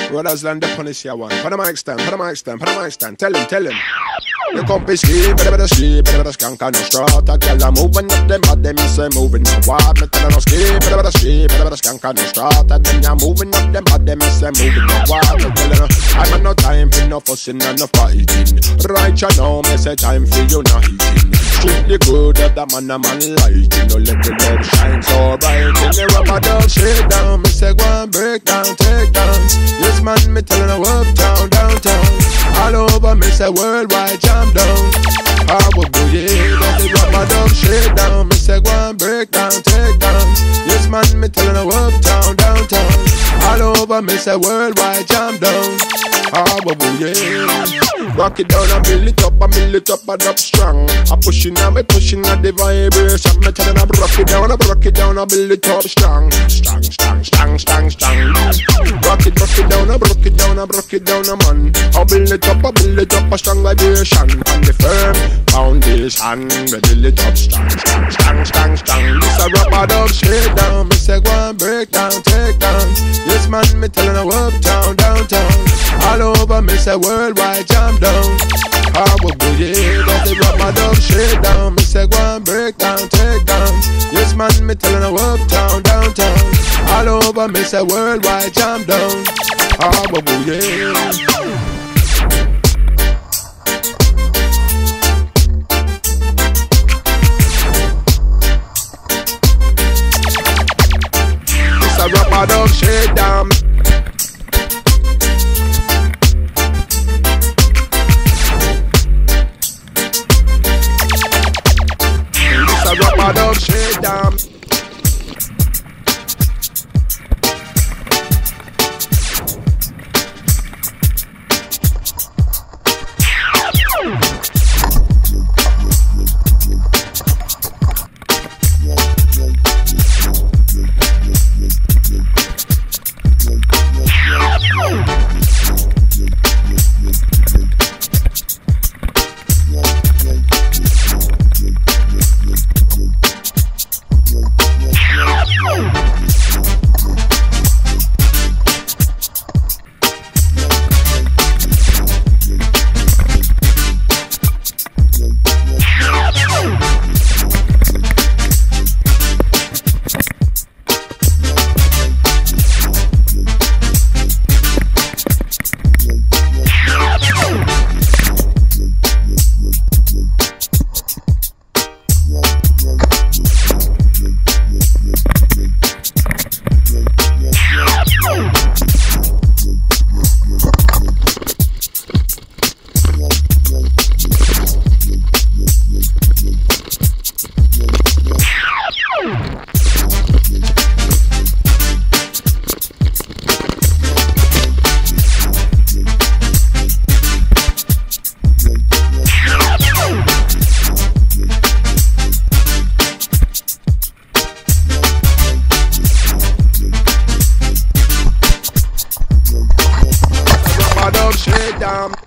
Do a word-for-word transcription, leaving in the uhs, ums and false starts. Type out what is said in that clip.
Brothers land the punish ya one. Put a mic stand, put a mic stand, put a mic stand. Tell him, tell him. You come be sleep, better better sleep, better better skank on the strata. Girl, I'm moving up them, but them say moving up what? Me tell her no sleep, better better sleep, better better skank on the strata. Then you're moving up them, but them say moving up what? Me tell her no, I'm on no time for no fussing and no fighting. Right you know, me say time for you not eating. Strictly good that the man a man like. You know let the love shine so bright. In the rubber dog shake down, me say go and break down, take dance. Yes man, me tell her no uptown, downtown. All over me say worldwide jam down. I will go yeah, that the rubber dog shake down. Me say go and break down, take dance. Yes man, me tell her no uptown, downtown. All over me say worldwide jam down. I will go yeah. Rock it down and build it up, and build it up and up strong. I'm pushing and me pushing at the vibration. Me telling her rock it down, I rock it down and build it up strong. Strong, strong, strong, strong, strong. Rock it, rock it down, I rock it down, I rock it down, a man. I build it up, I build it up a strong vibration. On the firm foundation, we build it up strong, strong, strong, strong, strong. This a rubber dub shake down. Me say go and break down, take down. Yes man, me telling her uptown, downtown. All over me say worldwide jam down. I will go yeah, that the rubber dub shake down. Me say go and break down, take down. Yes man, me telling her uptown, downtown. All over me say worldwide jam down. I will go yeah. Rubber dub shake down. This a rubber dub shake down. Shake down.